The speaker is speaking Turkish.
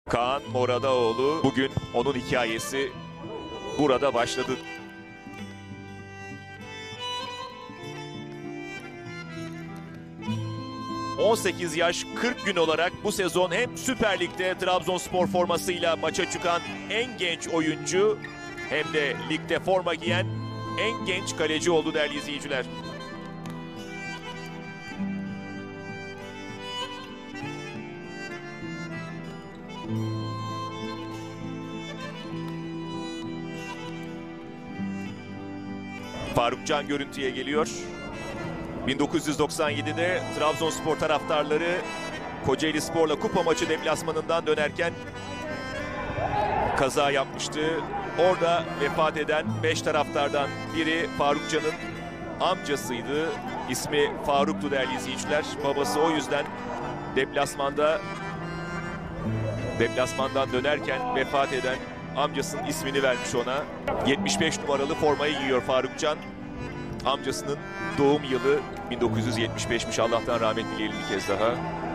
Kaan Moradaoğlu, bugün onun hikayesi burada başladı. ...18 yaş 40 gün olarak bu sezon hem Süper Lig'de Trabzonspor formasıyla maça çıkan en genç oyuncu... ...hem de ligde forma giyen en genç kaleci oldu değerli izleyiciler. Faruk Can görüntüye geliyor. 1997'de Trabzonspor taraftarları Kocaelispor'la kupa maçı deplasmanından dönerken kaza yapmıştı. Orada vefat eden 5 taraftardan biri Faruk Can'ın amcasıydı. İsmi Faruk'tu değerli izleyiciler. Babası o yüzden deplasmandan dönerken vefat eden amcasının ismini vermiş ona. 75 numaralı formayı giyiyor Faruk Can. Amcasının doğum yılı 1975'miş. Allah'tan rahmet dileyelim bir kez daha.